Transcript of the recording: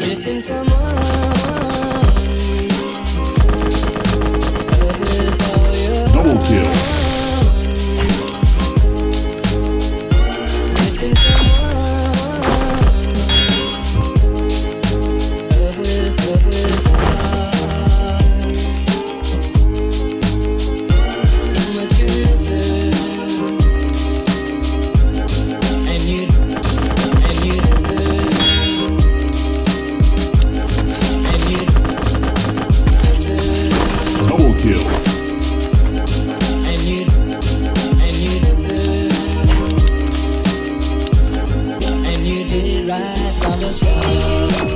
missing someone. Double kill. Missing someone. Double kill. And you did it right on the scene.